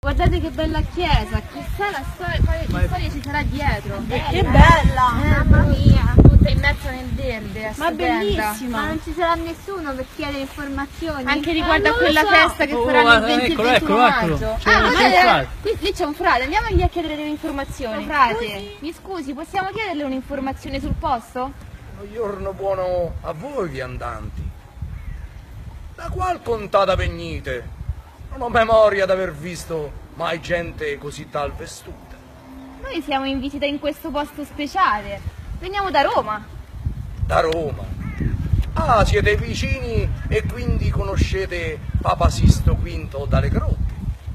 Guardate che bella chiesa, chissà la storia, che storia ci sarà dietro. Che bella! Mamma mia, tutta immersa nel verde, è Ma stupenda. bellissima! Ma non ci sarà nessuno per chiedere informazioni? Anche riguardo a non lo quella so. festa che faranno il 20 e il 21 maggio. Eccolo. Lì c'è un frate, andiamogli a chiedere delle informazioni. Frate. Mi scusi, possiamo chiederle un'informazione sul posto? Un giorno buono a voi viandanti. Da qual contata venite? Non ho memoria d'aver visto mai gente così tal vestuta. Noi siamo in visita in questo posto speciale. Veniamo da Roma. Da Roma. Ah, siete vicini e quindi conoscete Papa Sisto V dalle grotte.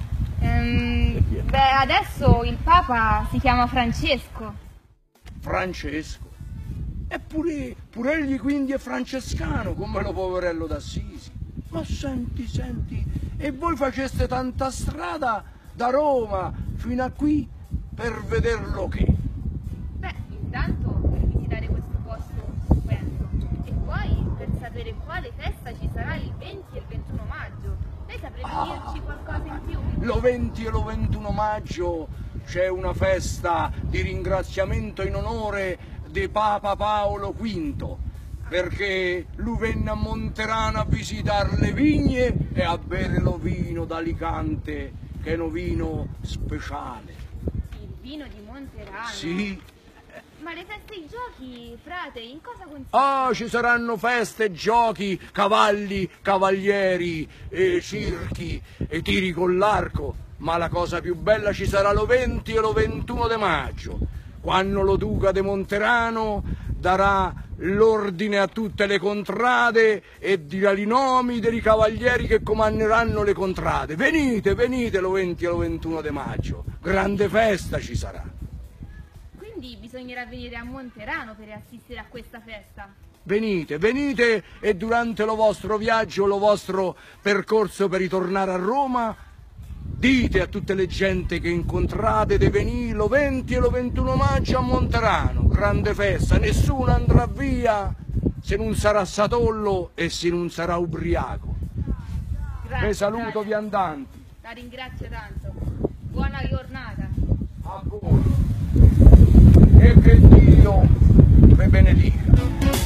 Beh, adesso il Papa si chiama Francesco. Francesco. E pure egli quindi è francescano, come lo poverello d'Assisi. Ma senti, e voi faceste tanta strada da Roma fino a qui per vederlo che? Beh, intanto per visitare questo posto stupendo e poi per sapere quale festa ci sarà il 20 e il 21 maggio. Lei saprebbe dirci qualcosa in più? Lo 20 e lo 21 maggio c'è una festa di ringraziamento in onore di Papa Paolo V, perché lui venne a Monterano a visitare le vigne e a bere lo vino d'Alicante, che è un vino speciale. Il vino di Monterano? Sì. Ma le feste e i giochi, frate, in cosa consistono? Ah, ci saranno feste, giochi, cavalli, cavalieri, circhi e tiri con l'arco, ma la cosa più bella ci sarà lo 20 e lo 21 di maggio, quando lo duca di Monterano darà l'ordine a tutte le contrade e dirà i nomi dei cavalieri che comanderanno le contrade. Venite lo 20 e lo 21 di maggio, grande festa ci sarà. Quindi bisognerà venire a Monterano per assistere a questa festa. Venite e durante lo vostro viaggio, lo vostro percorso per ritornare a Roma, dite a tutte le gente che incontrate di venire lo 20 e lo 21 maggio a Monterano, grande festa, nessuno andrà via se non sarà satollo e se non sarà ubriaco. Grazie, Vi saluto frate. viandanti. La ringrazio tanto. Buona giornata. A voi. E che Dio vi benedica.